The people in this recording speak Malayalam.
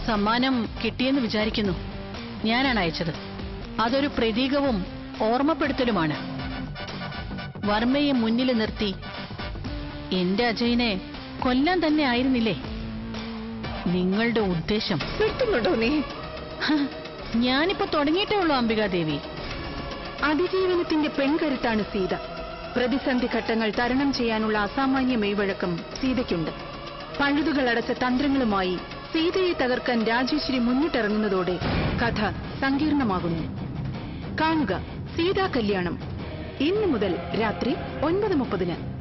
സമ്മാനം കിട്ടിയെന്ന് വിചാരിക്കുന്നു. ഞാനാണ് അയച്ചത്. അതൊരു പ്രതീകവും ഓർമ്മപ്പെടുത്തലുമാണ്. വർമ്മയെ മുന്നിൽ നിർത്തി എന്റെ അജയനെ കൊല്ലാൻ തന്നെ ആയിരുന്നില്ലേ നിങ്ങളുടെ ഉദ്ദേശം? നിർത്തുന്നുണ്ടോ നീ? ഞാനിപ്പോ തുടങ്ങിയിട്ടേ ഉള്ളൂ അംബികാദേവി. അതിജീവനത്തിന്റെ പെൺകരുത്താണ് സീത. പ്രതിസന്ധി ഘട്ടങ്ങൾ തരണം ചെയ്യാനുള്ള അസാമാന്യ മെയ്വഴക്കം സീതയ്ക്കുണ്ട്. പഴുതുകളടച്ച തന്ത്രങ്ങളുമായി സീതയെ തകർക്കാൻ രാജേശ്വരി മുന്നിട്ടിറങ്ങുന്നതോടെ കഥ സങ്കീർണമാകുന്നു. കാണുക സീതാ കല്യാണം ഇന്നു മുതൽ രാത്രി 9:30.